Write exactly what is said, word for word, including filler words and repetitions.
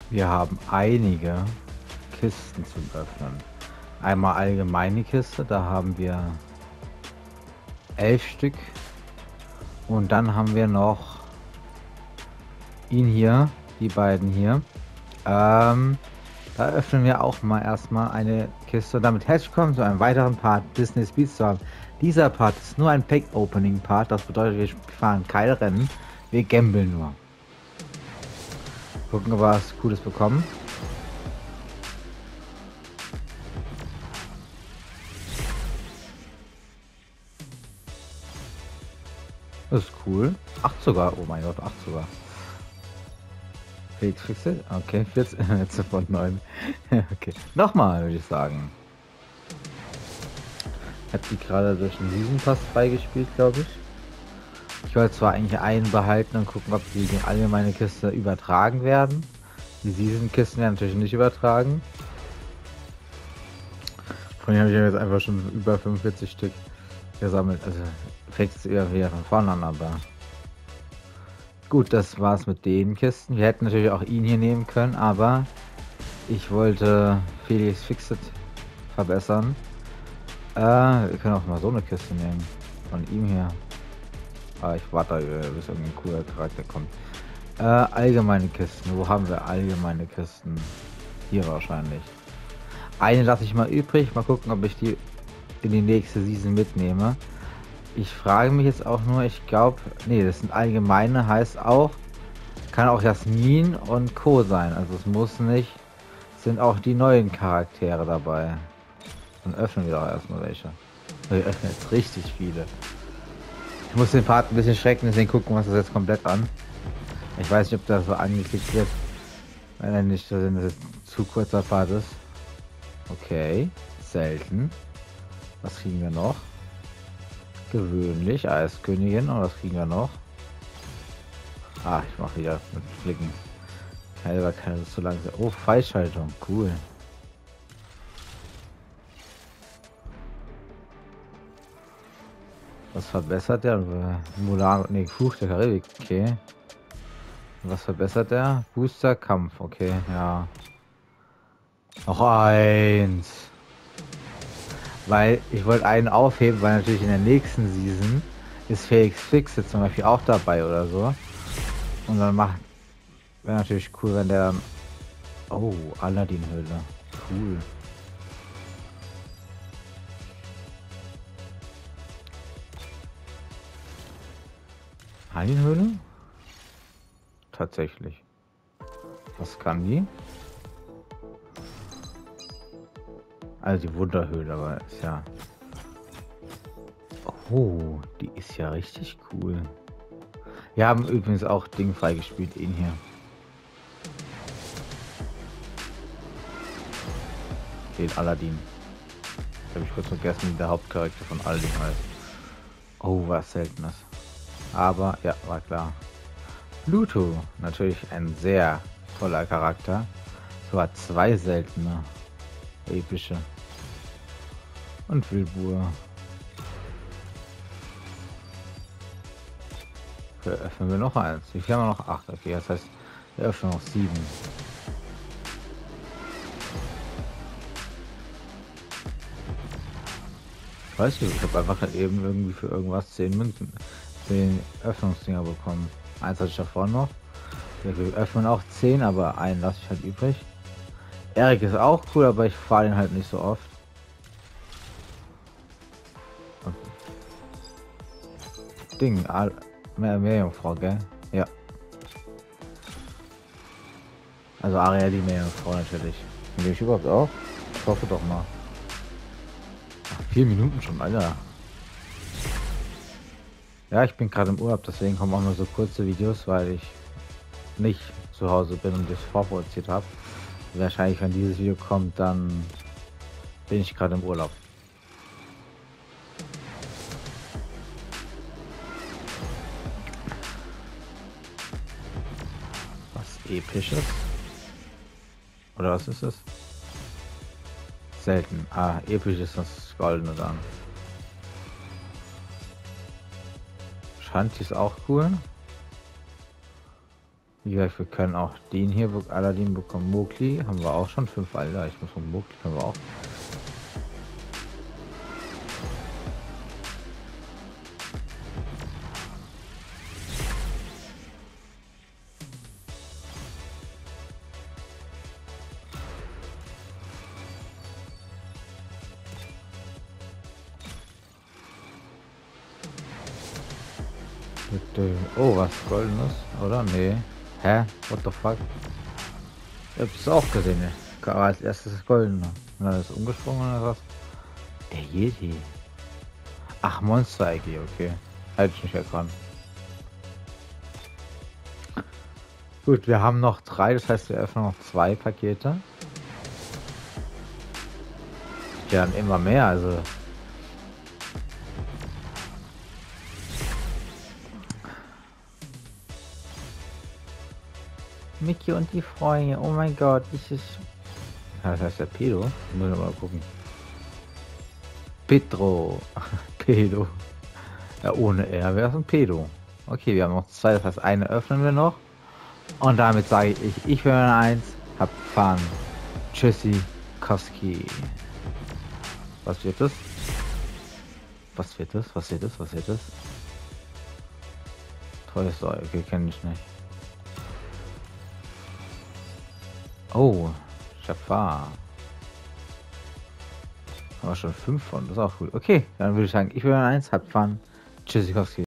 Wir haben einige Kisten zum Öffnen. Einmal allgemeine Kiste, da haben wir elf Stück. Und dann haben wir noch ihn hier, die beiden hier. Ähm, da öffnen wir auch mal erstmal eine Kiste. Und damit herzlich willkommen zu einem weiteren Part Disney Speedstorm. Dieser Part ist nur ein Pack-Opening-Part. Das bedeutet, wir fahren keine Rennen. Wir gambeln nur. Gucken, ob wir was Cooles bekommen. Das ist cool. acht sogar. Oh mein Gott, acht sogar. Felix Fixit? Okay, vierzehn jetzt von neun. Okay. Nochmal, würde ich sagen. Hat die gerade durch den Season Pass freigespielt, glaube ich. Ich wollte zwar eigentlich einen behalten und gucken, ob die in allgemeine Kiste übertragen werden. Die Season Kisten werden natürlich nicht übertragen. Von denen habe ich jetzt einfach schon über fünfundvierzig Stück gesammelt. Also fängt es eher wieder von vorne an, aber gut, das war's mit den Kisten. Wir hätten natürlich auch ihn hier nehmen können, aber ich wollte Felix Fixit verbessern. Äh, wir können auch mal so eine Kiste nehmen. Von ihm hier. Aber ich warte, bis irgendein cooler Charakter kommt. Äh, allgemeine Kisten. Wo haben wir allgemeine Kisten? Hier wahrscheinlich. Eine lasse ich mal übrig. Mal gucken, ob ich die in die nächste Season mitnehme. Ich frage mich jetzt auch nur, ich glaube, nee, das sind allgemeine, heißt auch, kann auch Jasmin und Co. sein. Also es muss nicht, sind auch die neuen Charaktere dabei. Dann öffnen wir doch erstmal welche. Wir öffnen jetzt richtig viele. Ich muss den Part ein bisschen schrecken, deswegen gucken wir uns das jetzt komplett an. Ich weiß nicht, ob das so angeklickt wird. Wenn er nicht, dass das zu kurzer Part ist. Okay, selten. Was kriegen wir noch? Gewöhnlich, Eiskönigin. Und was kriegen wir noch? Ah, ich mache wieder mit Flicken. Keine, keine zu langsam. Oh, Freischaltung, cool. Was verbessert der? Mulan, nee, Fluch der Karibik, okay. Was verbessert der? Booster Kampf, okay, ja. Noch eins. Weil ich wollte einen aufheben, weil natürlich in der nächsten Season ist Felix Fixit zum Beispiel auch dabei oder so. Und dann macht, wäre natürlich cool, wenn der dann... Oh, Aladdin-Höhle. Cool. Aladdin-Höhle? Tatsächlich. Was kann die? Also die Wunderhöhle, aber ist ja... Oh, die ist ja richtig cool. Wir haben übrigens auch Ding freigespielt, ihn hier. Den Aladdin. Habe ich kurz vergessen, wie der Hauptcharakter von Aladdin heißt. Oh, was Seltenes. Aber, ja, war klar. Pluto, natürlich ein sehr toller Charakter. Sogar zwei seltene. Epische. Und Wilbur. Wir öffnen wir noch eins. Wie viel haben wir noch? Acht. Okay, das heißt, wir öffnen noch sieben. Ich weiß nicht, ich habe einfach eben irgendwie für irgendwas zehn Münzen, zehn Öffnungsdinger bekommen. Eins hatte ich davor noch. Wir öffnen auch zehn, aber einen lasse ich halt übrig. Erik ist auch cool, aber ich fahre den halt nicht so oft. Ding, mehr Meerjungfrau, gell? Ja. Also Ariel die Meerjungfrau natürlich. Nehme ich überhaupt auch? Ich hoffe doch mal. Ach, vier Minuten schon, Alter. Ja, ich bin gerade im Urlaub, deswegen kommen auch nur so kurze Videos, weil ich nicht zu Hause bin und das vorproduziert habe. Wahrscheinlich, wenn dieses Video kommt, dann bin ich gerade im Urlaub. Was Episches? Oder was ist es? Selten. Ah, episch ist das Goldene dann. Shanti ist auch cool. Wie gesagt, wir können auch den hier, Aladdin bekommen. Mowgli haben wir auch schon. Fünf Alter. Ich muss von Mowgli können wir auch. Oh, was Goldenes, oder? Nee. Hä? What the fuck? Ich hab's auch gesehen, ne? Aber als erstes das Goldene. Und dann ist umgesprungen oder was? Der Yeti. Ach, Monster I G, okay. Hätte ich nicht erkannt. Gut, wir haben noch drei, das heißt, wir öffnen noch zwei Pakete. Ja, dann immer mehr, also. Mickey und die Freunde, oh mein Gott, ich ist. Das heißt der Pedo. Müssen wir mal gucken. Pedro. Pedo. Ja, ohne R wäre es ein Pedo. Okay, wir haben noch zwei, das heißt, eine öffnen wir noch. Und damit sage ich, ich bin eins, hab Fun. Tschüssi, Koski. Was wird das? Was wird das? Was wird das? Was wird das? Toy Story, okay, kenne ich nicht. Oh, Jafar. Aber schon fünf von, das ist auch gut. Okay, dann würde ich sagen, ich bin eins, hab Fun. Tschüssikowski.